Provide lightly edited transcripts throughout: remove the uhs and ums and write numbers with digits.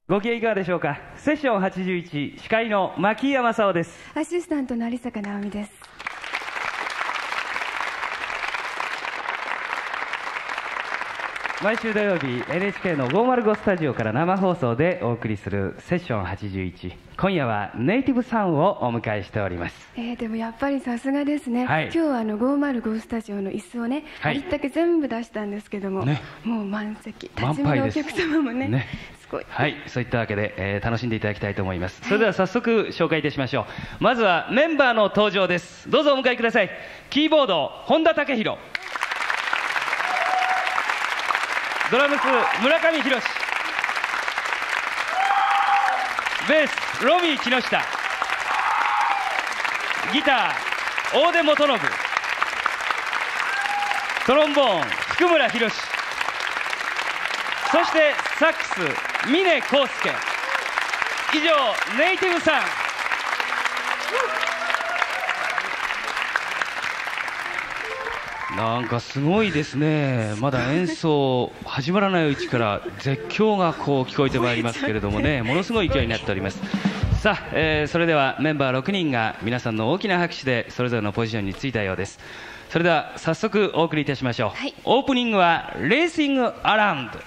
ご機嫌いかがでしょうか。セッション81、司会の牧山正夫です。 アシスタントの有坂直美です。 毎週土曜日 NHK の505スタジオから生放送でお送りするセッション81、今夜はネイティブさんをお迎えしております。 でもやっぱりさすがですね、 はい、 今日は505スタジオの椅子をね、 はい、 ありったけ全部出したんですけども、ね、もう満席、立ち見のお客様もね、すごい。はい、 そういったわけで、楽しんでいただきたいと思います。それでは早速紹介いたしましょう。まずはメンバーの登場です。どうぞお迎えください。キーボード本田武宏、ドラムス村上博史、ベースロミー木下、ギター大出元信、トロンボーン福村博史、そしてサックス峰康介。以上ネイティブさん。なんかすごいですね。まだ演奏始まらないうちから絶叫がこう聞こえてまいりますけれどもね、ものすごい勢いになっております。さあ、それではメンバー6人が皆さんの大きな拍手でそれぞれのポジションについたようです。それでは早速お送りいたしましょう。はい、オープニングはレーシングアラウンド。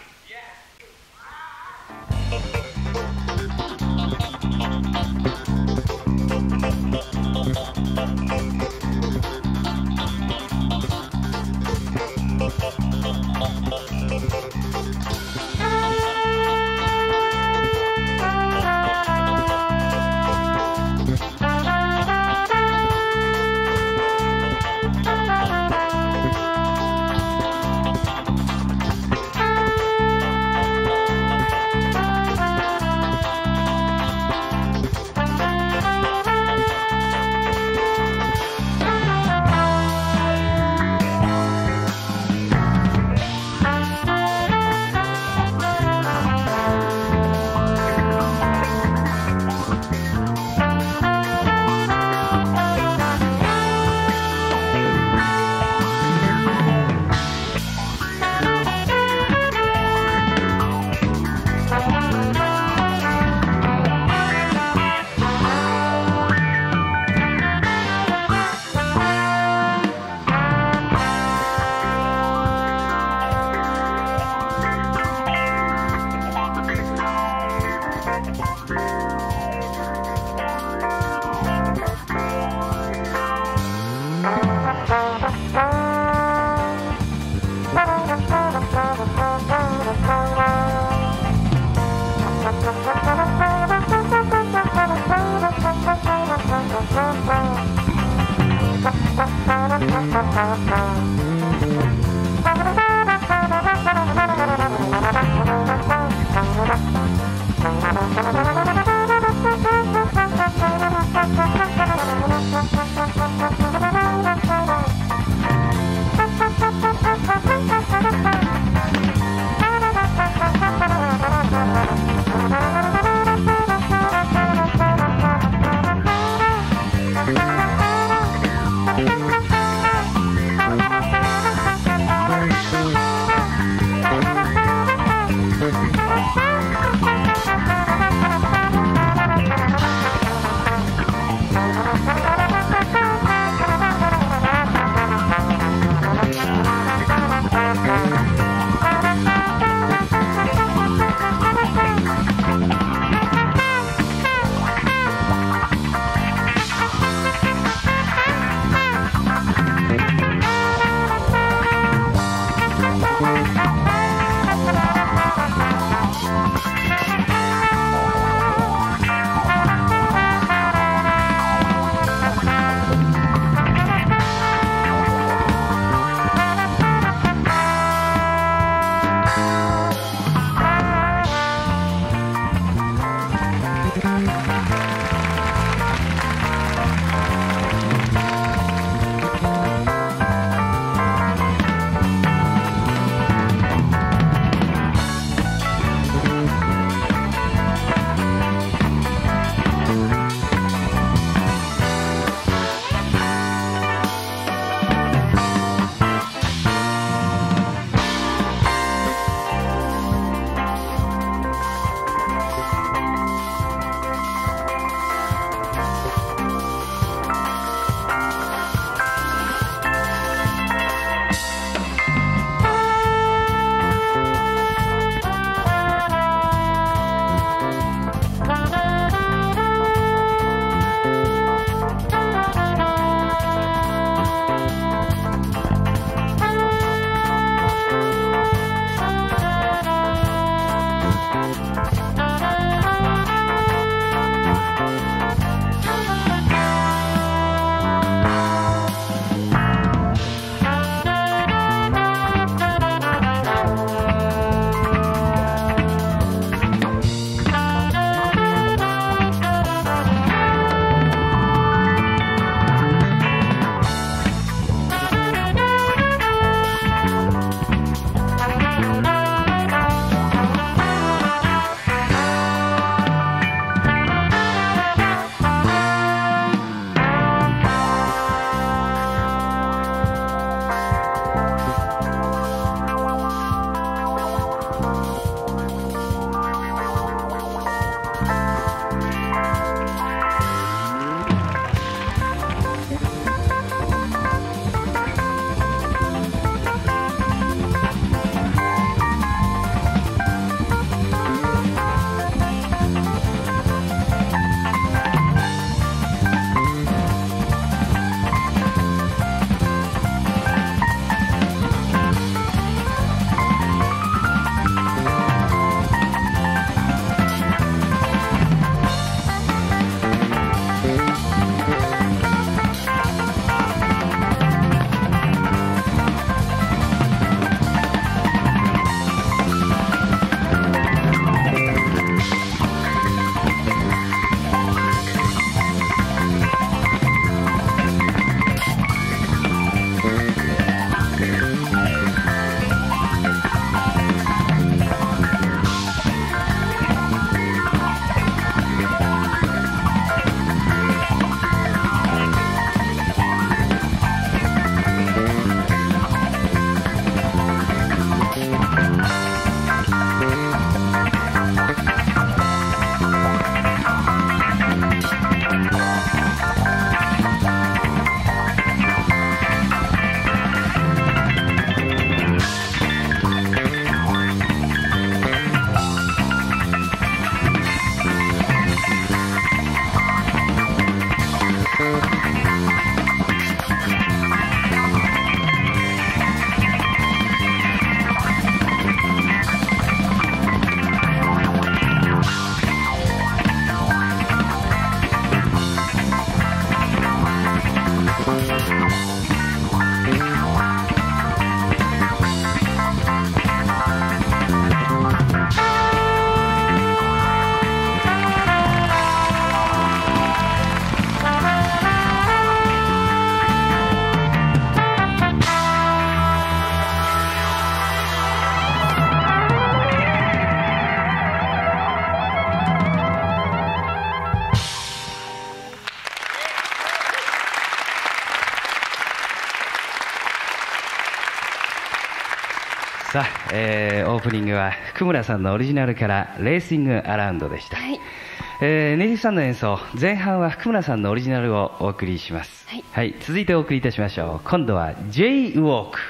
オープニングは福村さんのオリジナルからレーシングアラウンドでした。 はい。 ネイティブさんの演奏、前半は福村さんのオリジナルをお送りします。 はい、 はい、続いてお送りいたしましょう。今度は J ウォーク。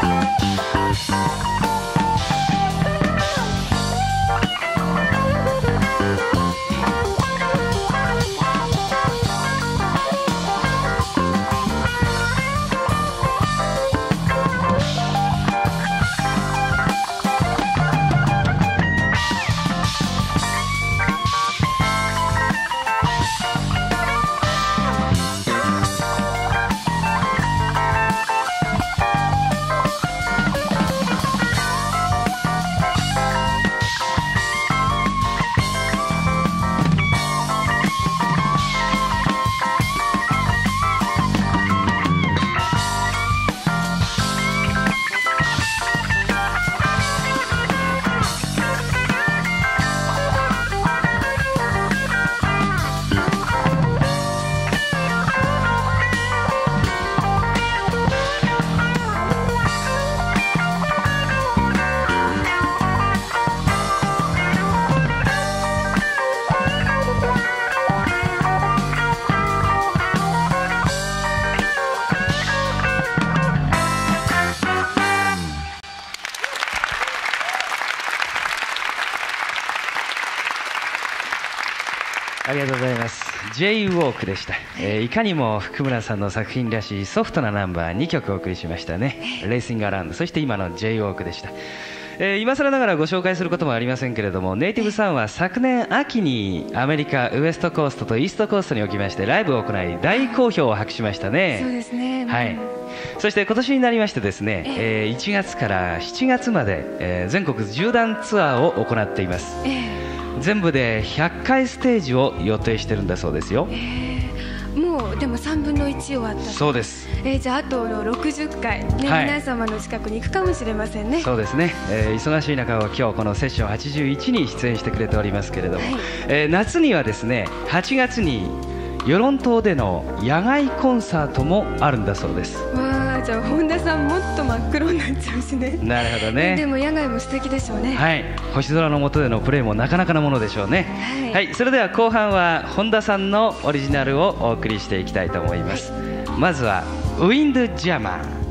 ありがとうございます。 J ウォークでした。いかにも福村さんの作品らしいソフトなナンバー2曲お送りしましたね。レーシングアラウンド、そして今の J ウォークでした。今更ながらご紹介することもありませんけれども、ネイティブさんは昨年秋にアメリカウエストコーストとイーストコーストにおきましてライブを行い大好評を博しましたね。 そうですね、 はい。そして今年になりましてですね、1月から7月まで、全国縦断ツアーを行っています。全部で100回ステージを予定してるんだそうですよ。 もうでも3分の1終わった。 そうです。 じゃああとの60回、ね、はい、皆様の近くに行くかもしれませんね。 そうですね、忙しい中を今日このセッション81に出演してくれておりますけれども、はい、夏にはですね8月に与論島での野外コンサートもあるんだそうです。 わあ、じゃあ本田さんもっと真っ黒になっちゃうしね。 なるほどね。 でも野外も素敵でしょうね。 はい、星空の下でのプレーもなかなかなものでしょうね。はい、はい、それでは後半は本田さんのオリジナルをお送りしていきたいと思います。はい、まずはウィンドジャマー。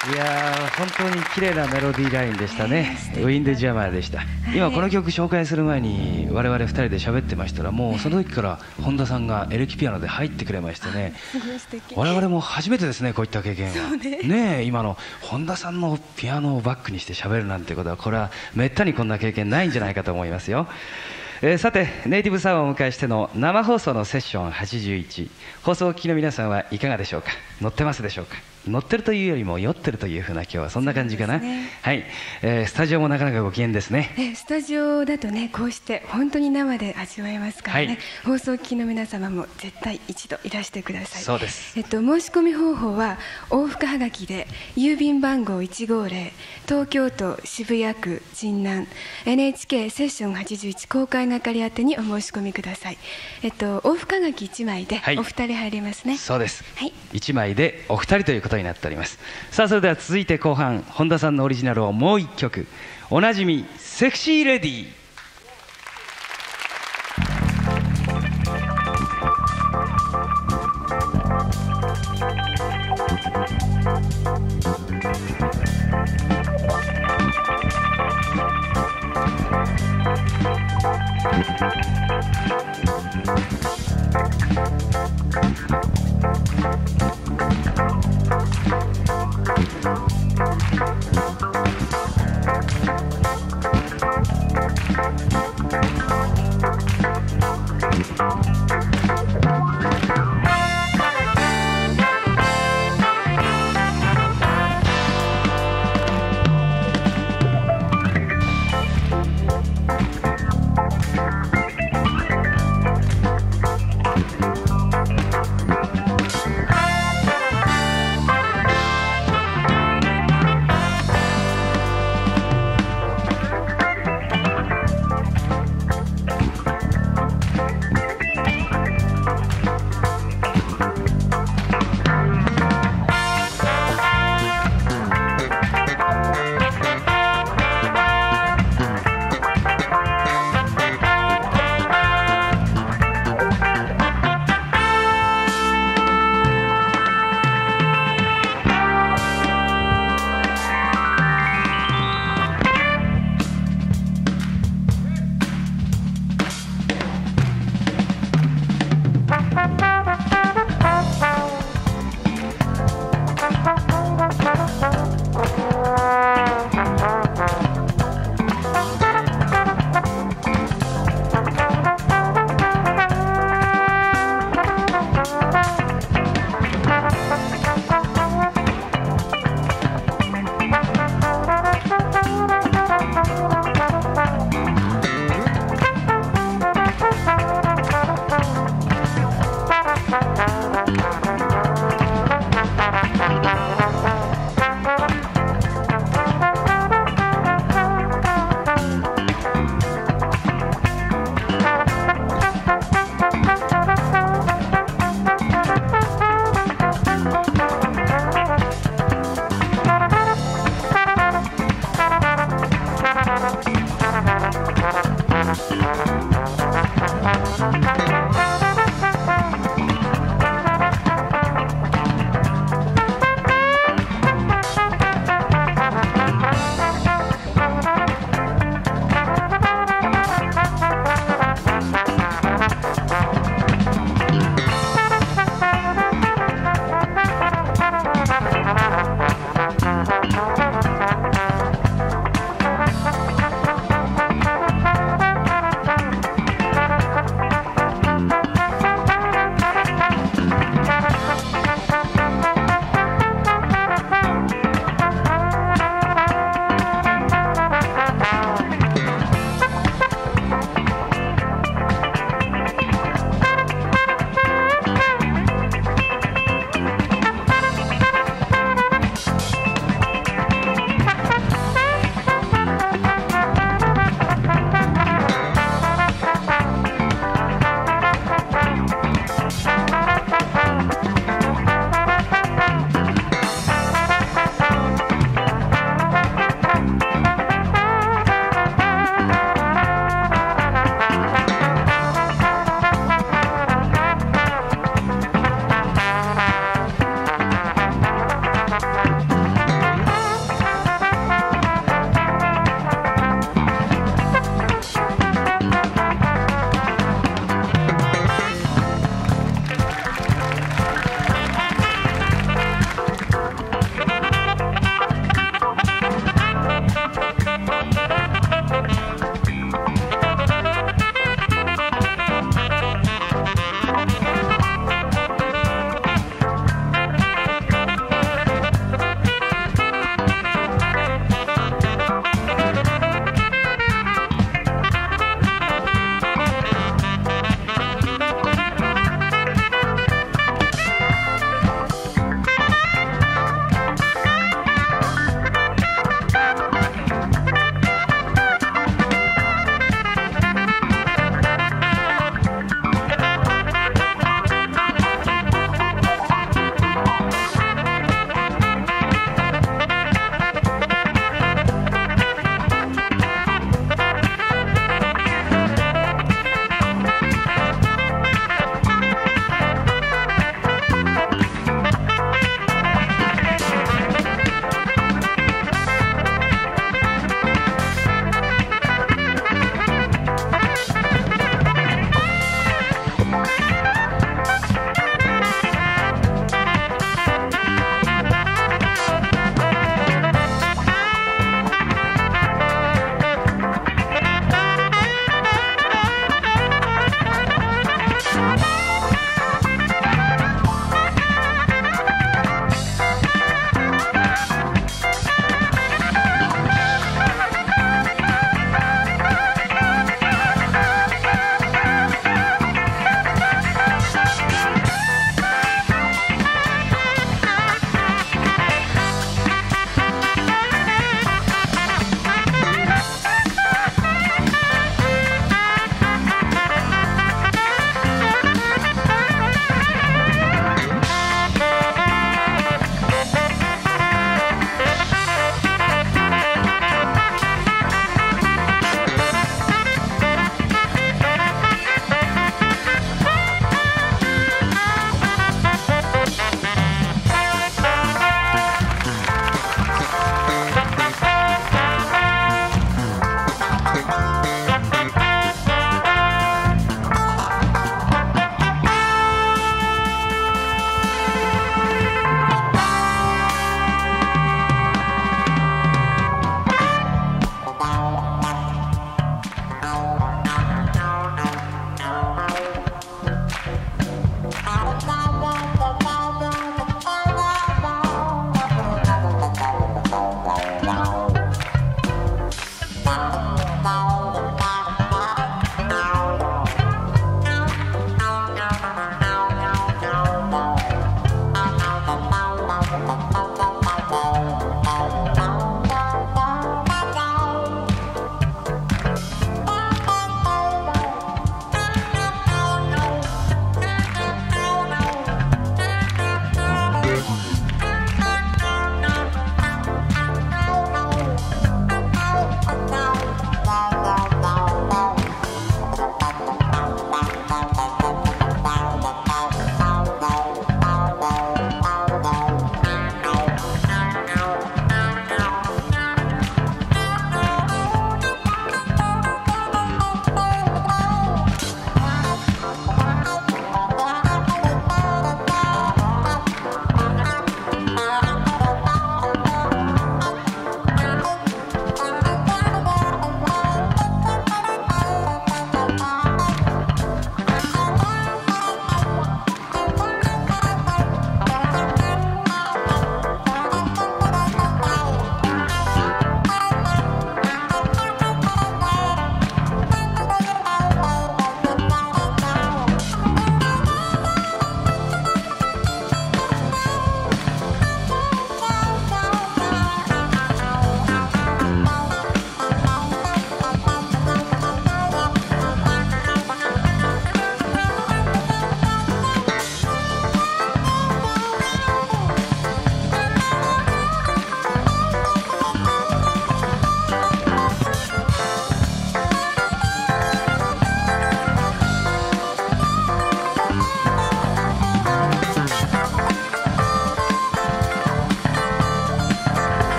いやー本当に綺麗なメロディーラインでしたね。ウィンドジャマーでした。今この曲紹介する前に我々2人で喋ってましたら、もうその時から本田さんがエレキピアノで入ってくれましてね、我々も初めてですね、こういった経験はね。今の本田さんのピアノをバックにして喋るなんてことは、これはめったにこんな経験ないんじゃないかと思いますよ。さてネイティブサワーをお迎えしての生放送のセッション81、放送を聞きの皆さんはいかがでしょうか。乗ってますでしょうか。乗ってるというよりも酔ってるというふうな今日はそんな感じかな、ね。はい、スタジオもなかなかご機嫌ですね。 スタジオだとね、こうして本当に生で味わえますからね、はい、放送を聞きの皆様も絶対一度いらしてください。 そうです。 申し込み方法は往復はがきで郵便番号150東京都渋谷区神南 NHK セッション81公開係宛てにお申し込みください。往復はがき1枚でお二人入れますね。はい、 そうです、 はい、 1枚でお二人ということになっております。さあそれでは続いて後半、本田さんのオリジナルをもう1曲、おなじみセクシーレディー。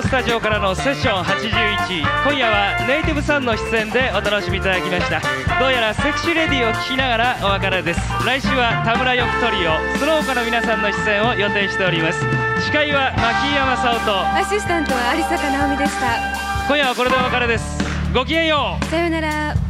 スタジオからのセッション81、今夜はネイティブさんの出演でお楽しみいただきました。どうやらセクシーレディを聞きながらお別れです。来週は田村よくトリオ、その他の皆さんの出演を予定しております。司会は牧山沙央とアシスタントは有坂直美でした。 今夜はこれでお別れです。ごきげんよう。 さようなら。